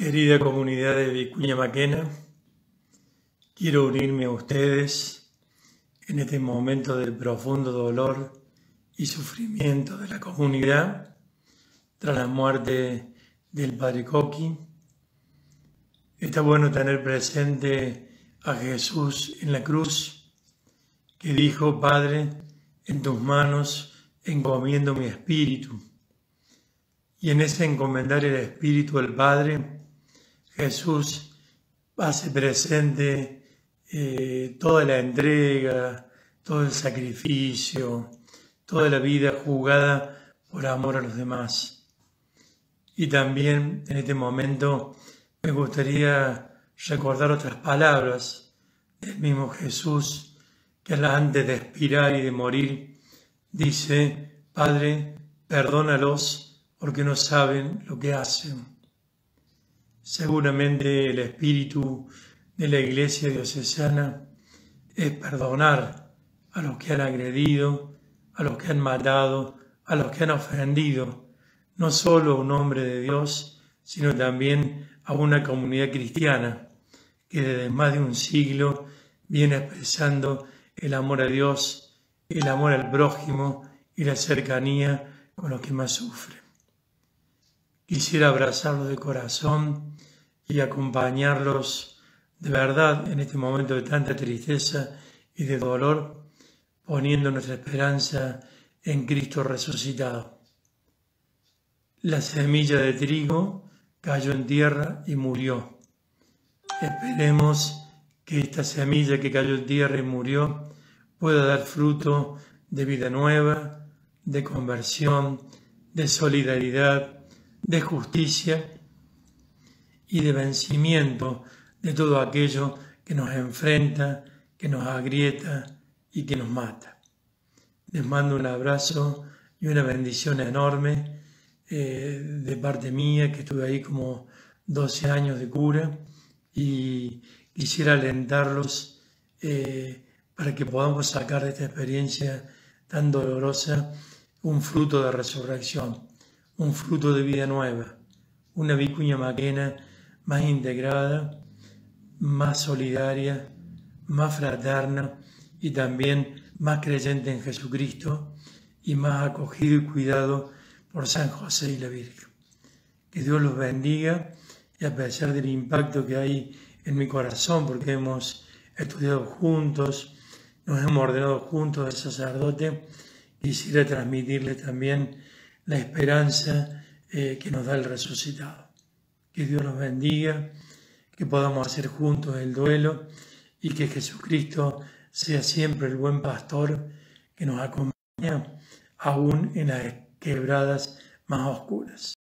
Querida comunidad de Vicuña Maquena, quiero unirme a ustedes en este momento del profundo dolor y sufrimiento de la comunidad tras la muerte del Padre Coqui. Está bueno tener presente a Jesús en la cruz, que dijo: Padre, en tus manos encomiendo mi espíritu. Y en ese encomendar el espíritu al Padre, Jesús hace presente toda la entrega, todo el sacrificio, toda la vida jugada por amor a los demás. Y también en este momento me gustaría recordar otras palabras del mismo Jesús, que antes de expirar y de morir dice: Padre, perdónalos porque no saben lo que hacen. Seguramente el espíritu de la Iglesia diocesana es perdonar a los que han agredido, a los que han matado, a los que han ofendido, no solo a un hombre de Dios, sino también a una comunidad cristiana que desde más de un siglo viene expresando el amor a Dios, el amor al prójimo y la cercanía con los que más sufren. Quisiera abrazarlos de corazón y acompañarlos de verdad en este momento de tanta tristeza y de dolor, poniendo nuestra esperanza en Cristo resucitado. La semilla de trigo cayó en tierra y murió. Esperemos que esta semilla que cayó en tierra y murió pueda dar fruto de vida nueva, de conversión, de solidaridad, de justicia y de vencimiento de todo aquello que nos enfrenta, que nos agrieta y que nos mata. Les mando un abrazo y una bendición enorme de parte mía, que estuve ahí como 12 años de cura, y quisiera alentarlos para que podamos sacar de esta experiencia tan dolorosa un fruto de resurrección, un fruto de vida nueva, una Vicuña Maquena más integrada, más solidaria, más fraterna y también más creyente en Jesucristo y más acogido y cuidado por San José y la Virgen. Que Dios los bendiga, y a pesar del impacto que hay en mi corazón, porque hemos estudiado juntos, nos hemos ordenado juntos de sacerdote, quisiera transmitirle también la esperanza que nos da el resucitado. Que Dios los bendiga, que podamos hacer juntos el duelo y que Jesucristo sea siempre el buen pastor que nos acompaña aún en las quebradas más oscuras.